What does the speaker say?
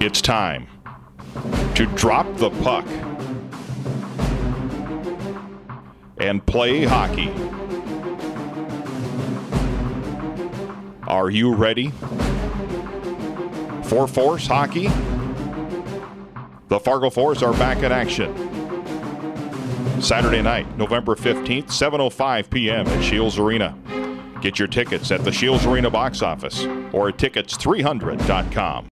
It's time to drop the puck and play hockey. Are you ready for Force hockey? The Fargo Force are back in action Saturday night, November 15th, 7:05 p.m. at Sioux Arena. Get your tickets at the Sioux Arena box office or at tickets300.com.